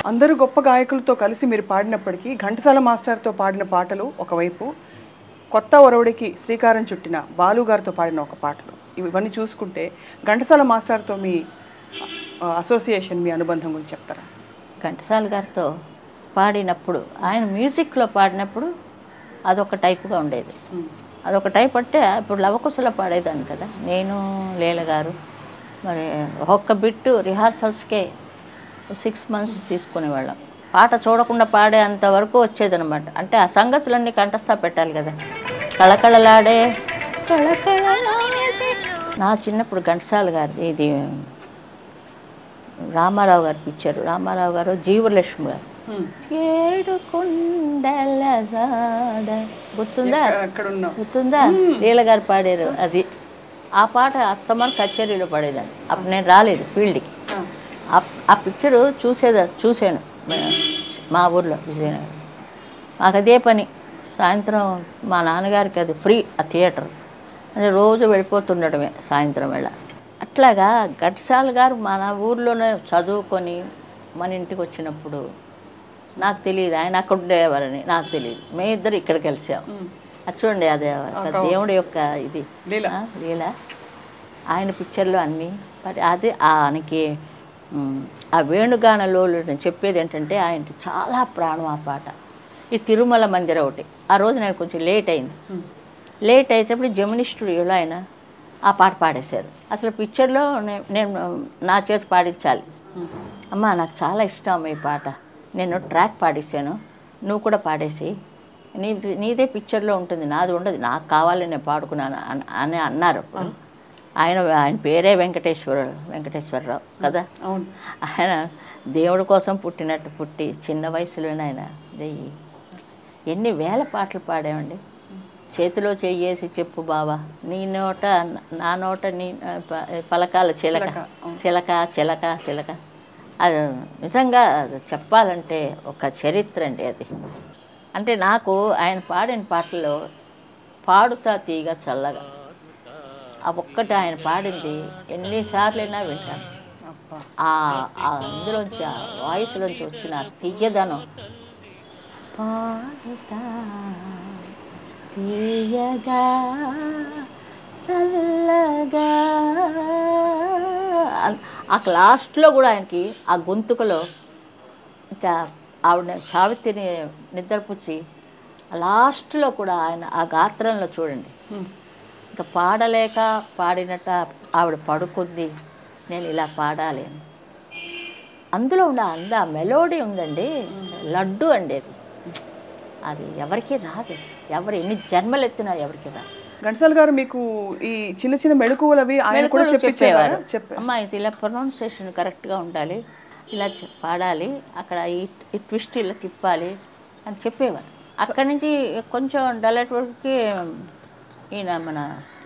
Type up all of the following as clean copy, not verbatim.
అందరూ గొప్ప గాయకులతో కలిసి మీరు పాడినప్పటికీ ఘంటసాల మాస్టర్తో పాడిన పాటలు ఒకవైపు, కొత్త ఒరవడికి శ్రీకారం చుట్టిన బాలు గారితో పాడిన ఒక పాటలు, ఇవన్నీ చూసుకుంటే ఘంటసాల మాస్టర్తో మీ అసోసియేషన్, మీ అనుబంధం గురించి చెప్తారా? ఘంటసాల గారితో పాడినప్పుడు, ఆయన మ్యూజిక్లో పాడినప్పుడు అదొక టైపుగా ఉండేది. అదొక టైప్ అంటే ఇప్పుడు లవకుశలో పాడేదాన్ని కదా నేను, లీల గారు. మరి ఒక్క బిట్టు రిహార్సల్స్కే 6 months తీసుకునేవాళ్ళం. పాట చూడకుండా పాడే అంతవరకు వచ్చేదనమాట. అంటే ఆ సంగతులన్నీ కంఠస్థ పెట్టాలి కదా. కళకళలాడే కళకళలాడే. నా చిన్నప్పుడు ఘంటసాల గారిది ఇది రామారావు గారు పిక్చర్. రామారావు గారు, జీవలక్ష్మి గారు, ఏడు కొండల గుర్తుందా? లీల గారు పాడారు అది. ఆ పాట అస్తమాన్ కచేరీలో పాడేదాన్ని. అప్పుడు నేను రాలేదు ఫీల్డ్కి. ఆ పిక్చరు చూశాను మా ఊర్లో విజయనగరం. మాకు అదే పని. సాయంత్రం మా నాన్నగారికి అది ఫ్రీ ఆ థియేటర్, అంటే రోజు వెళ్ళిపోతుండటమే సాయంత్రం వేళ. అట్లాగా ఘంటసాల గారు మన ఊర్లోనే చదువుకొని మన ఇంటికి వచ్చినప్పుడు నాకు తెలియదు ఆయన అక్కడ ఉండేవారని. నాకు తెలియదు. మేమిద్దరు ఇక్కడ కలిసాం. అది చూడండి, అదే దేవుడి యొక్క ఇది లీల. ఆయన పిక్చర్లో అన్నీ. మరి అదే ఆయనకి ఆ వేణుగానలో నేను చెప్పేది ఏంటంటే ఆయనకి చాలా ప్రాణం ఆ పాట. ఈ తిరుమల మందిరం ఒకటి. ఆ రోజు నేను కొంచెం లేట్ అయింది. లేట్ అయ్యేటప్పుడు జెమిని స్టూడియోలో ఆయన ఆ పాట పాడేశారు. అసలు పిక్చర్లో నేను నా చేతి పాడించాలి. అమ్మ నాకు చాలా ఇష్టం ఈ పాట, నేను ట్రాక్ పాడేశాను, నువ్వు కూడా పాడేసి నీదే పిక్చర్లో ఉంటుంది, నాది ఉండదు, నాకు కావాలి నేను పాడుకున్నాను అని అన్నారు. ఆయన పేరే వెంకటేశ్వరరావు కదా. ఆయన దేవుడి కోసం పుట్టినట్టు పుట్టి చిన్న వయసులోనే ఆయన ఎన్ని వేల పాటలు పాడామండి. చేతిలో చెయ్యేసి చెప్పు బావా, నీ నోట నా నోట నీ పలకాల చిలక చిలక చిలక చిలక. అది నిజంగా చెప్పాలంటే ఒక చరిత్ర అండి అది. అంటే నాకు ఆయన పాడిన పాటల్లో పాడుతా తీగ చల్లగా, ఆ ఒక్కటి ఆయన పాడింది ఎన్నిసార్లైనా వింటాను. అందులోంచి ఆ వాయిస్లోంచి వచ్చిన తీయదనం, పాడుతా తీయగా చల్లగా. ఆ లాస్ట్లో కూడా ఆయనకి ఆ గొంతుకలో ఇంకా ఆవిడ సావిత్రిని నిద్రపుచ్చి లాస్ట్లో కూడా ఆయన ఆ గాత్రంలో చూడండి, ఇంకా పాడలేక పాడినట్ట ఆవిడ పడుకుంది, నేను ఇలా పాడాలి అని. అందులో ఉన్న ఆ మెలోడీ ఉందండి, లడ్డు అండి అది. అది ఎవరికీ రాదు, ఎవరు ఎన్ని జన్మలు ఎత్తినా ఎవరికి రాదు. ఘంటసాల గారు మీకు ఈ చిన్న చిన్న మెళకువలు అవి ఆయన కూడా చెప్పేవారు. అమ్మా ఇది ఇలా ప్రొనౌన్సియేషన్ కరెక్ట్గా ఉండాలి, ఇలా పాడాలి, అక్కడ ఈ ట్విస్ట్ ఇలా తిప్పాలి అని చెప్పేవారు. అక్కడి నుంచి కొంచెం డలెట్ వరకు ఈయన మన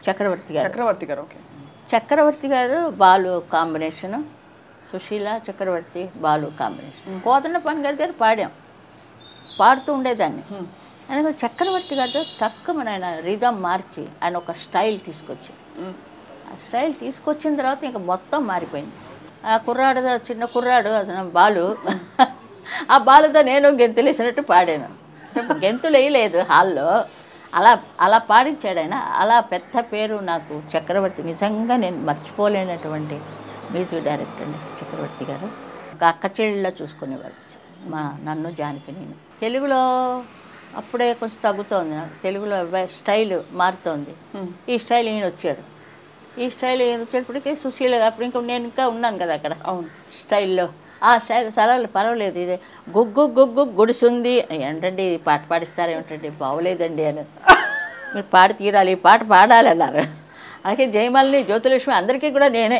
చక్రవర్తి గారు Balu combination, Susheela Chakravarthi Balu combination. Kodandapani గారి దగ్గర పాడుతూ ఉండేదాన్ని. ఆయన చక్రవర్తి గారితో తక్కువ ఆయన రిధమ్ మార్చి ఆయన ఒక స్టైల్ తీసుకొచ్చి, ఆ స్టైల్ తీసుకొచ్చిన తర్వాత ఇంకా మొత్తం మారిపోయింది. ఆ కుర్రాడు, చిన్న కుర్రాడు బాలు, ఆ బాలుతో నేను గెంతులు వేసినట్టు పాడాను. గెంతులు వేయలేదు హాల్లో, అలా పాడించాడు ఆయన. అలా పెద్ద పేరు నాకు చక్రవర్తి. నిజంగా నేను మర్చిపోలేనటువంటి మ్యూజిక్ డైరెక్టర్ అండి చక్రవర్తి గారు. ఒక అక్క చెల్లిలా చూసుకునేవారు నన్ను, జానకి. నేను తెలుగులో అప్పుడే కొంచెం తగ్గుతోంది నాకు, తెలుగులో స్టైల్ మారుతోంది. ఈ స్టైల్ ఈయన వచ్చాడు. ఈ స్టైల్ ఈయన వచ్చేటప్పటికి సుశీల అప్పుడు నేను ఇంకా ఉన్నాను కదా అక్కడ స్టైల్లో. ఆ స్టైల్ సరళ పర్వాలేదు, ఇదే గుగ్గు గుగ్గు గుడిసుంది ఏంటండి, ఇది పాట పాడిస్తారేమిటండి, బాగోలేదండి అని. మీరు పాడి తీరాలి, ఈ పాట పాడాలి అన్నారు. అలాగే జయమాలిని, జ్యోతిలక్ష్మి అందరికీ కూడా నేనే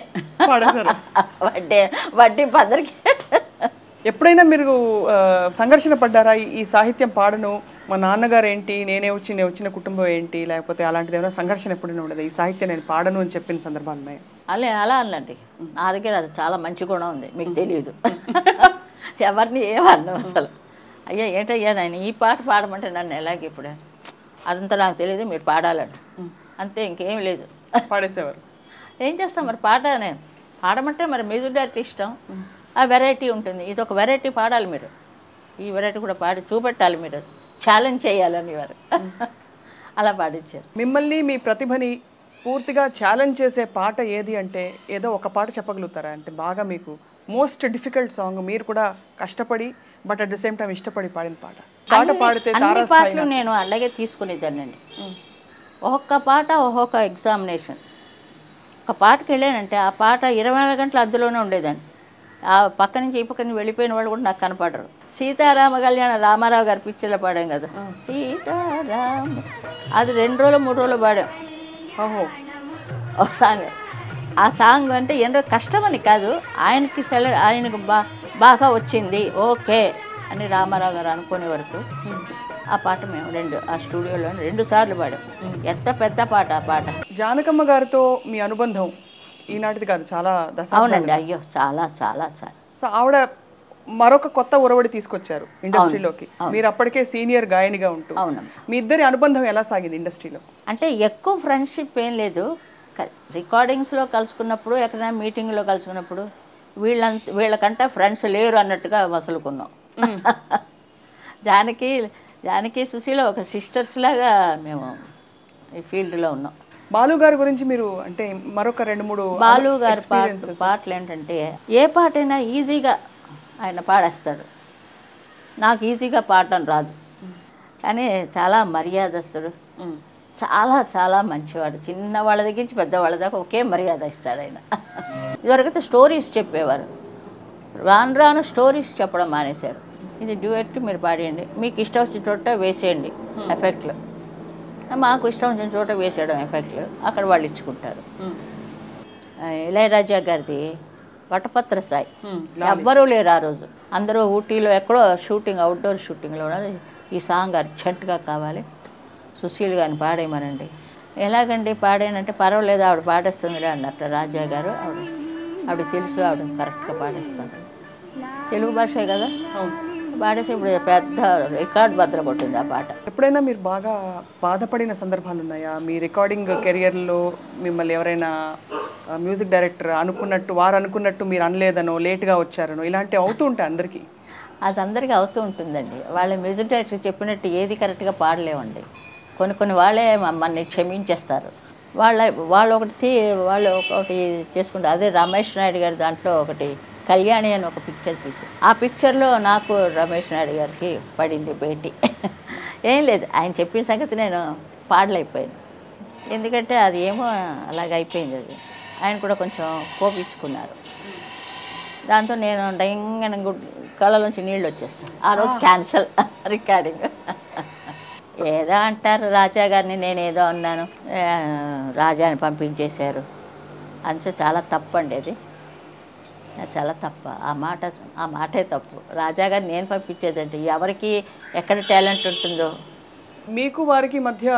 వడ్డింపు అందరికీ. ఎప్పుడైనా మీరు సంఘర్షణ పడ్డారా? ఈ సాహిత్యం పాడను, మా నాన్నగారు ఏంటి, నేను వచ్చిన కుటుంబం ఏంటి, లేకపోతే అలాంటిది ఏమైనా సంఘర్షణ ఎప్పుడైనా ఉండదు? ఈ సాహిత్యం నేను పాడను అని చెప్పిన సందర్భాలు ఉన్నాయి? అలా అనండి, నా దగ్గర అది చాలా మంచి గుణం ఉంది, మీకు తెలియదు. ఎవరిని ఏమన్నా అసలు, అయ్యా ఏంటయ్యా నేను ఈ పాట పాడమంటే నన్ను ఎలాగే ఇప్పుడు అదంతా నాకు తెలియదు, మీరు పాడాలండి అంతే, ఇంకేం లేదు. పాడేసేవారు. ఏం చేస్తాం మరి, పాడమంటే మరి మ్యూజిక్ డైరెక్టర్ ఇష్టం, ఆ వెరైటీ ఉంటుంది. ఇది ఒక వెరైటీ పాడాలి మీరు, ఈ వెరైటీ కూడా పాడి చూపెట్టాలి మీరు, ఛాలెంజ్ చేయాలని వారు అలా పాడించారు. మిమ్మల్ని మీ ప్రతిభని పూర్తిగా ఛాలెంజ్ చేసే పాట ఏది అంటే ఏదో ఒక పాట చెప్పగలుగుతారా? అంటే బాగా మీకు మోస్ట్ డిఫికల్ట్ సాంగ్, మీరు కూడా కష్టపడి but at the same time ఇష్టపడి పాడిన పాట పాడితే అన్ని పాటలు నేను అలాగే తీసుకునేదానండి. ఒక్కొక్క పాట ఒక్కొక్క ఎగ్జామినేషన్. ఒక పాటకి వెళ్ళానంటే ఆ పాట 24 గంటలు అందులోనే ఉండేదాన్ని. ఆ పక్క నుంచి ఈ పక్క నుంచి వెళ్ళిపోయిన వాళ్ళు కూడా నాకు కనపడరు. సీతారామ కళ్యాణ రామారావు గారి పిక్చర్లో పాడాం కదా, సీతారామ, అది 2 రోజులు 3 రోజులు పాడాం. ఓహో, ఒక సాంగ్. ఆ సాంగ్ అంటే ఎంతో కష్టమని కాదు, ఆయనకి ఆయనకు బాగా వచ్చింది ఓకే అని రామారావు గారు అనుకునే వరకు ఆ పాట మేము ఆ స్టూడియోలో 2 సార్లు పాడాం. ఎంత పెద్ద పాట ఆ పాట. జానకమ్మ గారితో మీ అనుబంధం ఈనాటిది కాదు, చాలా దశాబ్దాలు. అవునండి, అయ్యో చాలా చాలా చాలా. సో ఆవిడ మరొక కొత్త ఒరవడి తీసుకొచ్చారు ఇండస్ట్రీలోకి. మీరు అప్పటికే సీనియర్ గాయనిగా ఉంటూ. అవును. మీ ఇద్దరి అనుబంధం ఎలా సాగింది ఇండస్ట్రీలో? అంటే ఎక్కువ ఫ్రెండ్షిప్ ఏం లేదు. రికార్డింగ్స్లో కలుసుకున్నప్పుడు, ఎక్కడైనా మీటింగ్లో కలుసుకున్నప్పుడు వీళ్ళకంటే ఫ్రెండ్స్ లేరు అన్నట్టుగా మసులుకున్నాం. జానకి సుశీల ఒక సిస్టర్స్ లాగా మేము ఈ ఫీల్డ్లో ఉన్నాం. బాలు గారి గురించి మీరు అంటే మరొక 2-3 బాలు గారి పాటలు ఏంటంటే ఏ పాటైనా ఈజీగా ఆయన పాడేస్తాడు. నాకు ఈజీగా పాడటం రాదు, కానీ చాలా మర్యాదస్తుడు, చాలా చాలా మంచివాడు. చిన్నవాళ్ళ దగ్గర నుంచి పెద్దవాళ్ళ దాకా ఒకే మర్యాద ఇస్తాడు ఆయన. ఇదివరకైతే స్టోరీస్ చెప్పేవారు, రాను రాను స్టోరీస్ చెప్పడం మానేశారు. ఇది డ్యూయట్ మీరు పాడేయండి, మీకు ఇష్టం వచ్చిన చోట వేసేయండి ఎఫెక్ట్లు, మాకు ఇష్టం వచ్చిన చోట వేసేయడం ఎఫెక్ట్లు, అక్కడ వాళ్ళు ఇచ్చుకుంటారు. ఇళయరాజా గారిది వటపత్ర సాయి, ఎవ్వరూ లేరు ఆ రోజు, అందరూ ఊటీలో ఎక్కడో షూటింగ్, అవుట్డోర్ షూటింగ్లో ఉన్నారు. ఈ సాంగ్ అర్జెంటుగా కావాలి, సుశీల్ గారిని పాడేయమనండి. ఎలాగండి పాడేనంటే, పర్వాలేదు ఆవిడ పాడేస్తుందిలే అన్నట్టు రాజా గారు. ఆవిడ తెలుసు, ఆవిడ కరెక్ట్గా పాడేస్తారు. తెలుగు భాషే కదా, పాడేసి ఇప్పుడు పెద్ద రికార్డ్ బద్దలు కొట్టింది ఆ పాట. ఎప్పుడైనా మీరు బాగా బాధపడిన సందర్భాలు ఉన్నాయా మీ రికార్డింగ్ కెరియర్లో? మిమ్మల్ని ఎవరైనా మ్యూజిక్ డైరెక్టర్ వారు అనుకున్నట్టు మీరు అనలేదనో, లేట్గా వచ్చారనో, ఇలాంటివి అవుతూ ఉంటాయి అందరికీ. అది అందరికీ అవుతూ ఉంటుందండి. వాళ్ళ మ్యూజిక్ డైరెక్టర్ చెప్పినట్టు ఏది కరెక్ట్గా పాడలేమండి. కొన్ని వాళ్ళే మమ్మల్ని క్షమించేస్తారు. వాళ్ళు ఒకటి చేసుకుంటారు. అదే రమేష్ నాయుడు గారి దాంట్లో ఒకటి కళ్యాణి అని ఒక పిక్చర్ తీసి, ఆ పిక్చర్లో నాకు రమేష్ నాయుడు గారికి పడింది భేటీ. ఏం లేదు, ఆయన చెప్పిన సంగతి నేను పాడలేకపోయాను, ఎందుకంటే అది ఏమో అలాగ అయిపోయింది. అది ఆయన కూడా కొంచెం కోపించుకున్నారు. దాంతో నేను డైంగన కళ్ళలోంచి నీళ్ళు వచ్చేస్తాను. ఆ రోజు క్యాన్సల్ రికార్డింగ్. ఏదో అంటారు రాజా గారిని, నేనేదో అన్నాను, రాజాని పంపించేశారు అంచే చాలా తప్పండి. అది చాలా తప్ప, ఆ మాటే తప్పు. రాజా గారిని నేను పంపించేదండి, ఎవరికి ఎక్కడ టాలెంట్ ఉంటుందో. మీకు వారికి మధ్య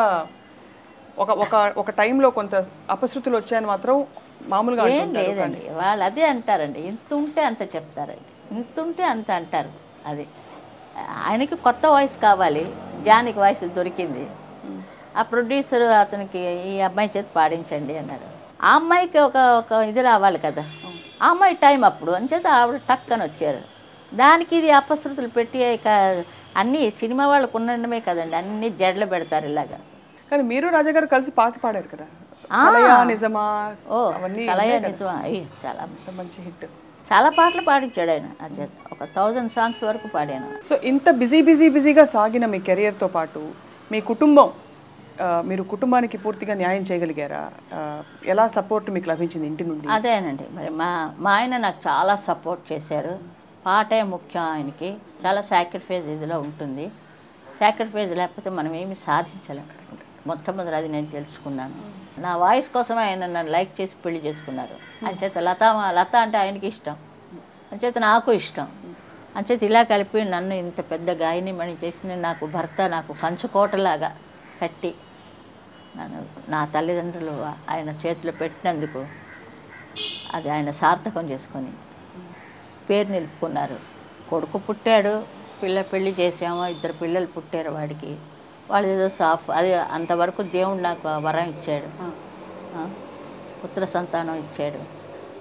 ఒక టైంలో కొంత అపశృతులు వచ్చాయని మాత్రం మామూలుగా ఏం లేదండి. వాళ్ళు అదే అంటారండి, ఇంత ఉంటే అంత చెప్తారండి, ఇంత ఉంటే అంత అంటారు. అది ఆయనకి కొత్త వాయిస్ కావాలి, జానికి వాయిస్ దొరికింది. ఆ ప్రొడ్యూసర్ అతనికి ఈ అమ్మాయి చేతి పాడించండి అన్నారు. ఆ అమ్మాయికి ఒక ఇది రావాలి కదా, ఆ అమ్మాయి టైం అప్పుడు అంచేత ఆవిడ టక్ అని వచ్చారు. దానికి ఇది అపశృతులు పెట్టి అన్నీ సినిమా వాళ్ళకు ఉండడమే కదండి, అన్నీ జడ్లు పెడతారు ఇలాగా. కానీ మీరు రాజా గారు కలిసి పాట పాడారు కదా, నిజమా? కలయా నిజమా, చాలా మంచి హిట్. చాలా పాటలు పాడించాడు ఆయన. చేత ఒక 1000 సాంగ్స్ వరకు పాడాను. సో ఇంత బిజీగా సాగిన మీ కెరియర్తో పాటు మీ కుటుంబం, మీరు కుటుంబానికి పూర్తిగా న్యాయం చేయగలిగారా? ఎలా సపోర్ట్ మీకు లభించింది ఇంటి నుండి? అదేనండి, మరి మా ఆయన నాకు చాలా సపోర్ట్ చేశారు. పాటే ముఖ్యం ఆయనకి, చాలా సాక్రిఫైస్ ఇదిలో ఉంటుంది. సాక్రిఫైస్ లేకపోతే మనం ఏమి సాధించలేము. మొట్టమొదటి అది నేను తెలుసుకున్నాను. నా వాయిస్ కోసమే ఆయన నన్ను లైక్ చేసి పెళ్లి చేసుకున్నారు. అంచేత లత అంటే ఆయనకి ఇష్టం, అంచేత నాకు ఇష్టం. అంచేత ఇలా కలిపి నన్ను ఇంత పెద్ద గాయని మణి చేసిన నాకు భర్త నాకు కంచుకోటలాగా కట్టి నా తల్లిదండ్రులు ఆయన చేతిలో పెట్టినందుకు అది ఆయన సార్థకం చేసుకొని పేరు నిలుపుకున్నారు. కొడుకు పుట్టాడు, పెళ్లి చేసాము, 2 పిల్లలు పుట్టారు వాడికి. వాళ్ళు ఏదో అది అంతవరకు దేవుడు నాకు వరం ఇచ్చాడు, పుత్ర సంతానం ఇచ్చాడు.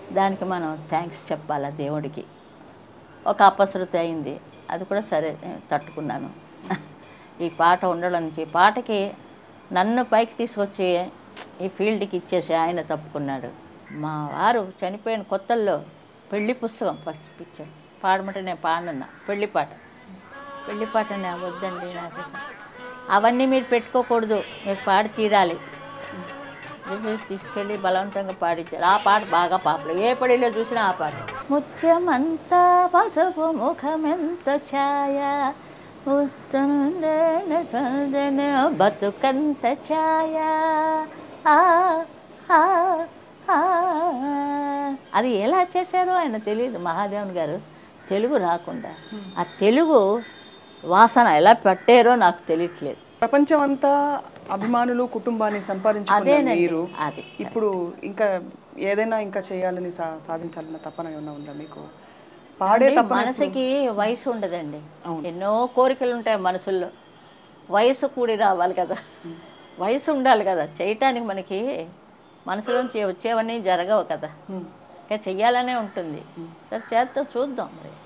దానికి మనం థ్యాంక్స్ చెప్పాలా దేవుడికి. ఒక అపశృతి అయింది, అది కూడా సరే తట్టుకున్నాను. ఈ పాట ఉండడానికి పాటకి నన్ను పైకి తీసుకొచ్చి ఈ ఫీల్డ్కి ఇచ్చేసి ఆయన తప్పుకున్నాడు. మా వారు చనిపోయిన కొత్తల్లో పెళ్లి పుస్తకం ఫస్ట్ పిక్చర్ పాడమంటే నేను పాడనున్నా. పెళ్లి పాట వద్దండి నాకు, అవన్నీ మీరు పెట్టుకోకూడదు, మీరు పాడి తీరాలి. తీసుకెళ్ళి బలవంతంగా పాడించారు. ఆ పాట బాగా పాపలు, ఏ పడిలో చూసినా ఆ పాట. ముత్యమంతా పసుపు ముఖమెంత ఛాయ, బతుకంత ఛాయ. అది ఎలా చేశారో ఆయన తెలియదు మహాదేవన్ గారు. తెలుగు రాకుండా ఆ తెలుగు వాసన ఎలా పట్టారో నాకు తెలియట్లేదు. ప్రపంచం అంతా అభిమానులు కుటుంబాన్ని సంపాదించుకున్న మీరు అది ఇప్పుడు ఇంకా ఏదైనా ఇంకా చేయాలని సాధించాలన్న తపన ఏమైనా ఉందా మీకు? పాడే తపన. మనసుకి వయసు ఉండదండి, ఎన్నో కోరికలు ఉంటాయి మనసుల్లో. వయసు కూడి రావాలి కదా, వయసు ఉండాలి కదా చేయటానికి. మనకి మనసులోంచి వచ్చేవన్నీ జరగవు కదా, ఇంకా చెయ్యాలనే ఉంటుంది. సరే చేద్దాం, చూద్దాం మరి.